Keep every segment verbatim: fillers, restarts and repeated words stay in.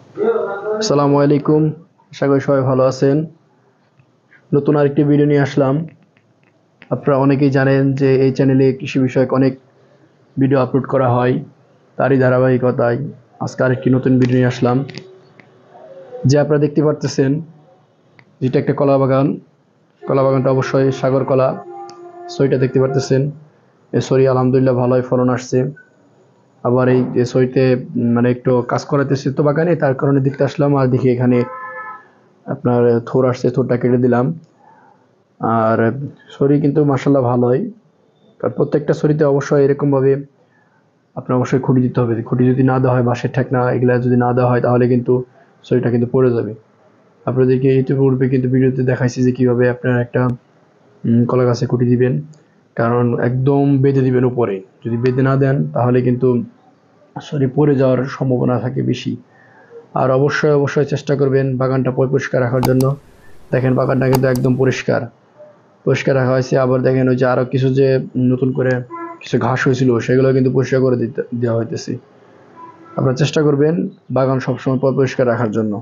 আসসালামু আলাইকুম। আশা করি সবাই ভালো আছেন। নতুন আরেকটি ভিডিও নিয়ে আসলাম। আপনারা অনেকেই জানেন যে এই চ্যানেলে কৃষি বিষয়ক অনেক ভিডিও আপলোড করা হয়, তারই ধারাবাহিকতায় আজকে আরেকটি নতুন ভিডিও নিয়ে আসলাম। যে আপনারা দেখতে পারতেছেন যেটা একটা কলা বাগান। কলা বাগানটা অবশ্যই সাগর কলা। সইটা দেখতে পারতেছেন, এই সরি আলহামদুলিল্লাহ ভালোই ফলন আসছে। আবার এই যে সইতে মানে একটু কাজ করাতেছে তো বাগানে, তার কারণে দেখতে আসলাম। আর দেখি এখানে আপনার থোর আসছে, থোরটা কেটে দিলাম। আর সরি কিন্তু মাশাআল্লাহ ভালোই। আর প্রত্যেকটা সরিতে অবশ্যই এরকমভাবে আপনার অবশ্যই খুঁটি দিতে হবে। খুঁটি যদি না দেওয়া হয়, বাঁশের ঠেকনা এগুলা যদি না দেওয়া হয়, তাহলে কিন্তু সরিটা কিন্তু পড়ে যাবে। আপনাদেরকে ইতিপূর্বে কিন্তু ভিডিওতে দেখাইছি যে কীভাবে আপনারা একটা কলা গাছে খুঁটি দিবেন। কারণ একদম বেঁধে দিবেন উপরে, যদি বেঁধে না দেন তাহলে কিন্তু সরি পড়ে যাওয়ার সম্ভাবনা থাকে বেশি। আর অবশ্যই অবশ্যই চেষ্টা করবেন বাগানটা পরিষ্কার রাখার জন্য। দেখেন বাগানটা কিন্তু একদম পরিষ্কার পরিষ্কার রাখা হয়েছে। আবার দেখেন ওই যে আরও কিছু যে নতুন করে কিছু ঘাস হয়েছিল, সেগুলো কিন্তু পরিষ্কার করে দিতে দেওয়া হইতেছে। আপনারা চেষ্টা করবেন বাগান সবসময় পরিষ্কার রাখার জন্য।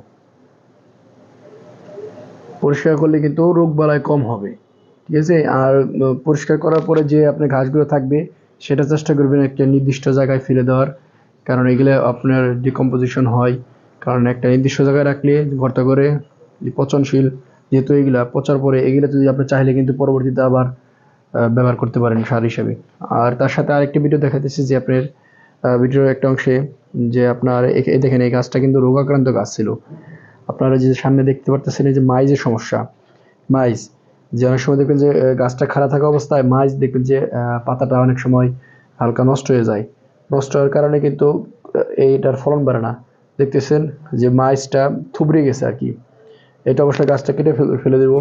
পরিষ্কার করলে কিন্তু রোগ বালাই কম হবে, ঠিক আছে। আর পরিষ্কার করার পরে যে আপনার ঘাসগুলো থাকবে, সেটা চেষ্টা করবেন একটা নির্দিষ্ট জায়গায় ফেলে দেওয়ার। কারণ এগুলো আপনার ডিকম্পোজিশন হয়। কারণ একটা নির্দিষ্ট জায়গায় রাখলে গর্ত করে পচনশীল, যেহেতু এগুলা পচার পরে এগুলো যদি আপনি চাইলে কিন্তু পরবর্তীতে আবার ব্যবহার করতে পারেন সার হিসাবে। আর তার সাথে আরেকটি ভিডিও দেখাতেছি যে আপনার ভিডিওর একটা অংশে যে আপনার দেখেন এই গাছটা কিন্তু রোগাক্রান্ত গাছ ছিল। আপনারা যে সামনে দেখতে পারতেছেন এই যে মাইজের সমস্যা, মাইজ যে অনেক সময় দেখবেন যে গাছটা খারাপ থাকা অবস্থায় মাইজ দেখবেন যে পাতাটা অনেক সময় হালকা নষ্ট হয়ে যায়। নষ্ট হওয়ার কারণে কিন্তু এইটার ফলন বাড়ে না। দেখতেছেন যে মাইজটা থুবড়ে গেছে আর কি। এটা অবশ্যই গাছটা কেটে ফেলে দেব।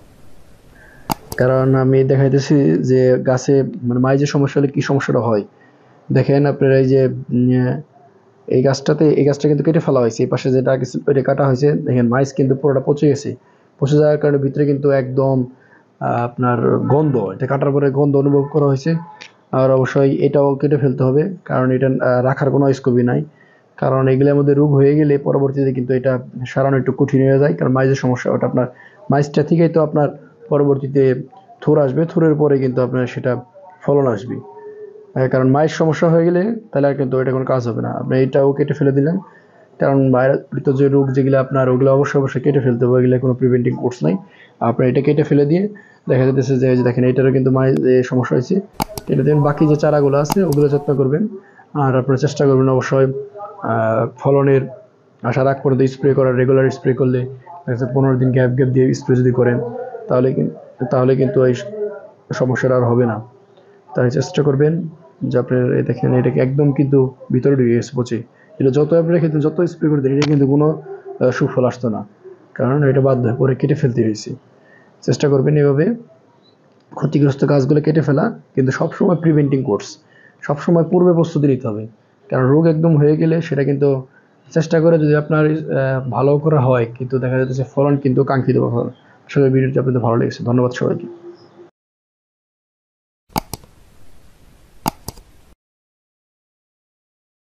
কারণ আমি দেখাইতেছি যে গাছে মানে মাইজের সমস্যা হলে কি সমস্যাটা হয়। দেখেন আপনারা এই যে এই গাছটাতে এই গাছটা কিন্তু কেটে ফেলা হয়েছে, এই পাশে যেটা ওইটা কাটা হয়েছে। দেখেন মাইজ কিন্তু পুরোটা পচে গেছে। পচে যাওয়ার কারণে ভিতরে কিন্তু একদম আপনার গন্ধ, এটা কাটার পরে গন্ধ অনুভব করা হয়েছে। আর অবশ্যই এটাও কেটে ফেলতে হবে, কারণ এটা রাখার কোনো স্কোপই নাই। কারণ এগুলোর মধ্যে রোগ হয়ে গেলে পরবর্তীতে কিন্তু এটা সারানো একটু কঠিন হয়ে যায়। কারণ মাইজের সমস্যা ওটা আপনার মাইজটা থেকেই তো আপনার পরবর্তীতে থোর আসবে, থোরের পরে কিন্তু আপনার সেটা ফলন আসবে। কারণ মায়ের সমস্যা হয়ে গেলে তাহলে আর কিন্তু এটা কোনো কাজ হবে না। আপনি এটাও কেটে ফেলে দিলেন, কারণ বাইরের যে রোগ যেগুলো আপনার ওগুলো অবশ্যই অবশ্যই কেটে ফেলতে হবে। এগুলো কোনো প্রিভেন্টিং কোর্স নাই। আপনার এটা কেটে ফেলে দিয়ে দেখা যাচ্ছে যে দেখেন এটারও কিন্তু মায়ের সমস্যা হয়েছে, কেটে দেবেন। বাকি যে চারাগুলো আছে ওগুলো যত্ন করবেন। আর আপনারা চেষ্টা করবেন অবশ্যই ফলনের আসার আগ পর্যন্ত স্প্রে করার। রেগুলার স্প্রে করলে পনেরো দিন গ্যাপ গ্যাপ দিয়ে স্প্রে যদি করেন, তাহলে তাহলে কিন্তু এই সমস্যাটা আর হবে না। তাই চেষ্টা করবেন যে আপনার দেখেন এটাকে একদম কিন্তু ভিতরে ঢুকে গেছে পচে। এটা যত আপনারা খেতেন, যত স্প্রে করে দেন, এটা কিন্তু কোনো সুফল আসতো না, কারণ এটা বাধ্য হয়ে পরে কেটে ফেলতে হয়েছে। চেষ্টা করবেন এভাবে ক্ষতিগ্রস্ত গাছগুলো কেটে ফেলা, কিন্তু সবসময় প্রিভেন্টিং কোর্স, সবসময় পূর্বে প্রস্তুতি নিতে হবে। কারণ রোগ একদম হয়ে গেলে সেটা কিন্তু চেষ্টা করে যদি আপনার ভালো করা হয়, কিন্তু দেখা যাচ্ছে ফলন কিন্তু কাঙ্ক্ষিত ফলন। আসলে ভিডিওটি আপনাদের ভালো লেগেছে। ধন্যবাদ সবাইকে।